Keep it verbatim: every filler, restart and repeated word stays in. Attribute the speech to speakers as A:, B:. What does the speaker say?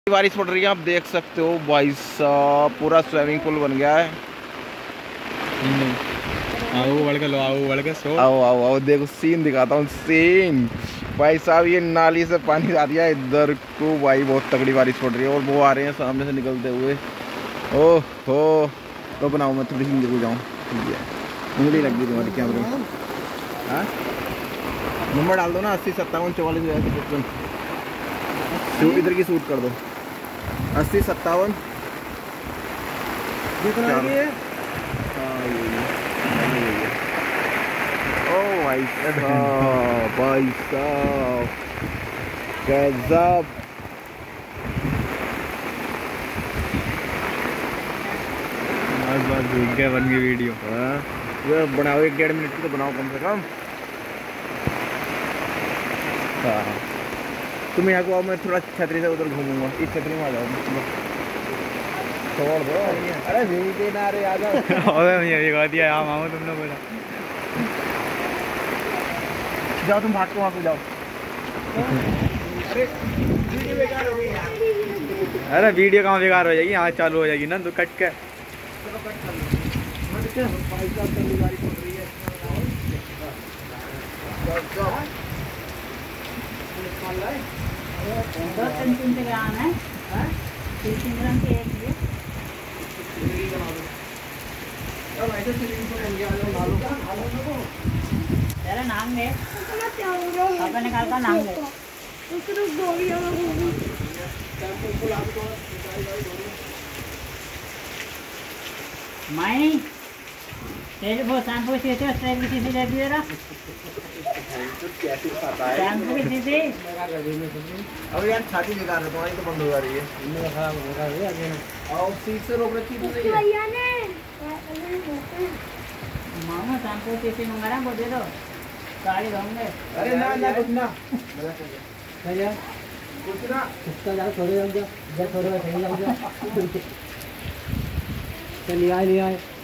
A: बारिश पड़ रही है, आप देख सकते हो भाई साहब, पूरा स्विमिंग पूल बन गया है।
B: आओ बढ़ के लो, आओ बढ़ के सो।
A: आओ आओ आओ, देखो सीन दिखाता हूँ सीन। भाई साहब ये नाली से पानी आ रहा है इधर को भाई, बहुत तगड़ी बारिश पड़ रही है और वो आ रहे हैं सामने से निकलते हुए। ओह हो, तो बनाओ मैं थोड़ी सी निकल जाऊँ। ठीक है, उंगली लग गई तुम्हारी कैमरे में। हाँ नंबर डाल दो ना, अस्सी सत्तावन चौवालीस पचपन। इधर की शूट कर दो, अस्सी सत्तावन। ओ भाई साहब, भाई साहब गजब।
B: बस बस भूख गया, बन गई वीडियो।
A: ये बनाओ, एक डेढ़ मिनट की तो बनाओ कम से कम। हाँ तुम यहाँ को आओ, मैं थोड़ा छतरी से उधर घूमूंगा। इस छतरी में आ जाओ, छोड़ दो। अरे भीगे ना रे, आ जाओ।
B: ये कह दिया यहाँ मामू तुमने बोला।
A: जाओ तुम भाग के वहाँ पे जाओ। अरे वीडियो बेकार हो गई यार।
B: अरे वीडियो कहाँ बेकार हो जाएगी, यहाँ चालू हो जाएगी ना, तो कट के।
A: चलो कट कर लो। भाई साहब तगड़ी बारिश पड़ रही है।
C: दो तीन तीन ग्राम है, तीन तीन ग्राम के एक ये।
A: अब ऐसे स्विमिंग पूल बन गया, डालो डालो।
C: तेरा नाम ले, पापा ने कहा था नाम ले। माई तेरे वो शैम्पू सी थी, उसने भी सी ले दिया ना। शैम्पू की सी थी।
A: अब यार छाती बेकार है, तुम्हारी तो बंद हो जा रही है। और सीट से रोक रखी तुमने ये।
C: मामा शैम्पू सी थी मंगा रहा, वो दे दो, गाड़ी धोंगे।
A: अरे ना ना कुछ ना
C: भैया
A: कुछ ना,
C: उसका जाओ, थोड़े जाओ, जब थोड़े सही जाओ। चलिए आए, नहीं आए।